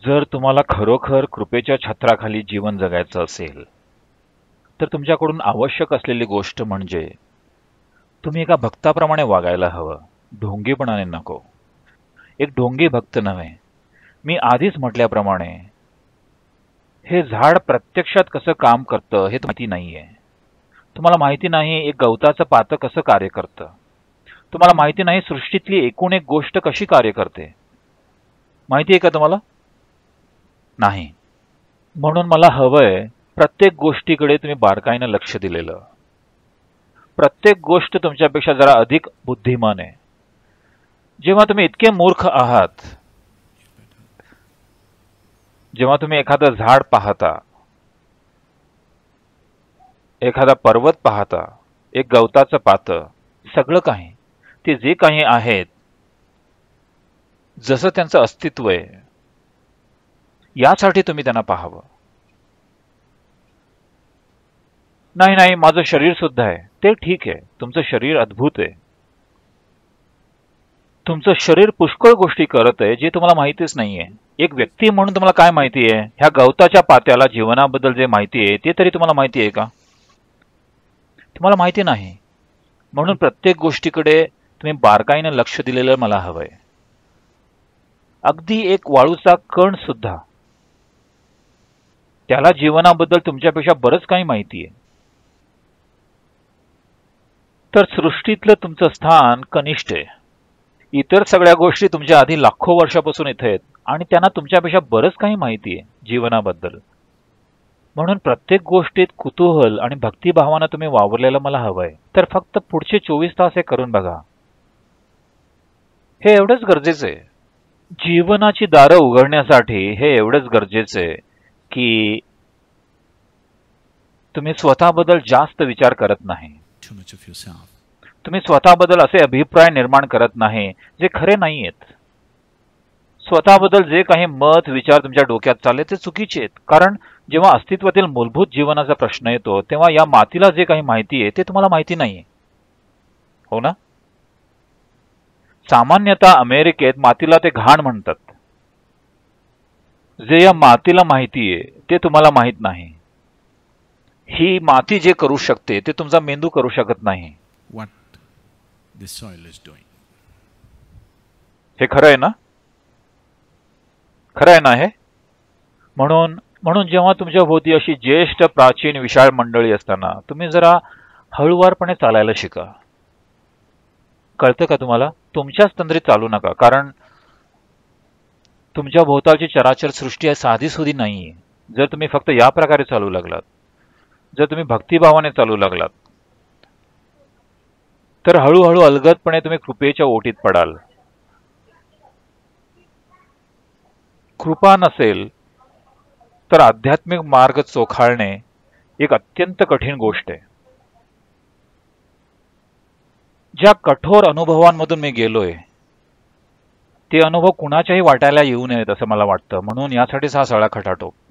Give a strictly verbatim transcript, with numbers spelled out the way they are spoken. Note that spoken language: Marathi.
जर तुम्हाला खरोखर कृपेच्या छत्राखाली जीवन जगायचं असेल तर तुमच्याकडून आवश्यक असलेली गोष्ट म्हणजे तुम्ही एका भक्ताप्रमाणे वागायला हवं, ढोंगीपणाने नको. एक ढोंगी भक्त नव्हे. मी आधीच म्हटल्याप्रमाणे हे झाड प्रत्यक्षात कसं काम करतं हे माहिती नाहीये. तुम्हाला माहिती नाही एक गवताचं पातं कसं कार्य करतं. तुम्हाला माहिती नाही सृष्टीतली एकूण एक गोष्ट कशी कार्य करते. माहिती आहे का तुम्हाला? नाही. म्हणून मला हवंय प्रत्येक गोष्टीकडे तुम्ही बारकाईनं लक्ष दिलेलं. प्रत्येक गोष्ट तुमच्यापेक्षा जरा अधिक बुद्धिमान आहे. जेव्हा तुम्ही इतके मूर्ख आहात, जेव्हा तुम्ही एखादं झाड पाहता, एखादा पर्वत पाहता, एक गवताचं पातं, सगळं काही ते जे काही आहेत जसं त्यांचं अस्तित्व आहे यासाठी तुम्ही त्यांना पाहावं. नाही नाही माझं शरीर सुद्धा आहे. ते ठीक आहे, तुमचं शरीर अद्भुत आहे. तुमचं शरीर पुष्कळ गोष्टी करत आहे जे तुम्हाला माहितीच नाहीये. एक व्यक्ती म्हणून तुम्हाला काय माहिती आहे? ह्या गवताच्या पात्याला जीवनाबद्दल जे माहिती आहे ते तरी तुम्हाला माहिती आहे का? तुम्हाला माहिती नाही. म्हणून प्रत्येक गोष्टीकडे तुम्ही बारकाईनं लक्ष दिलेलं मला हवंय. अगदी एक वाळूचा कण सुद्धा, त्याला जीवनाबद्दल तुमच्यापेक्षा बरंच काही माहिती आहे. तर सृष्टीतलं तुमचं स्थान कनिष्ठ आहे. इतर सगळ्या गोष्टी तुमच्या आधी लाखो वर्षापासून इथे आहेत आणि त्यांना तुमच्यापेक्षा बरंच काही माहिती आहे जीवनाबद्दल. म्हणून प्रत्येक गोष्टीत कुतूहल आणि भक्तिभावानं तुम्ही वावरलेलं मला हवंय. तर फक्त पुढचे चोवीस तास हे करून बघा. हे एवढंच गरजेचं आहे. जीवनाची दारं उघडण्यासाठी हे एवढंच गरजेचं आहे की तुम्ही स्वतःबद्दल जास्त विचार करत नाही. तुम्ही स्वतःबद्दल असे अभिप्राय निर्माण करत नाही जे खरे नाहीयेत. स्वतःबद्दल जे काही मत विचार तुमच्या डोक्यात चालले ते चुकीचे आहेत. कारण जेव्हा अस्तित्वातील मूलभूत जीवनाचा प्रश्न येतो तेव्हा या मातीला जे काही माहिती आहे ते तुम्हाला माहिती नाहीये. हो ना? सामान्यतः अमेरिकेत मातीला ते घाण म्हणतात. जे या मातीला माहिती आहे ते तुम्हाला माहित नाही. ही माती जे करू शकते ते तुमचा मेंदू करू शकत नाही. What this soil is doing. हे खरं आहे ना? खरं आहे ना हे? म्हणून म्हणून जेव्हा तुमच्या भोवती अशी ज्येष्ठ प्राचीन विशाळ मंडळी असताना तुम्ही जरा हळूवारपणे चालायला शिका. कळतं का तुम्हाला? तुमच्याच तंद्रीत चालू नका. कारण तुमच्या भोवतालची चराचर सृष्टी आहे साधी सुधी नाहीये. जर तुम्ही फक्त या प्रकारे चालू लागलात, जर तुम्ही भक्तिभावाने चालू लागलात तर हळूहळू अलगदपणे तुम्ही कृपेच्या ओटीत पडाल. कृपा नसेल तर आध्यात्मिक मार्ग चोखाळणे एक अत्यंत कठीण गोष्ट आहे. ज्या कठोर अनुभवांमधून मी गेलोय ते अनुभव कुणाच्याही वाटायला येऊ नयेत असं मला वाटतं. म्हणून यासाठीच हा सगळा खटाटोप.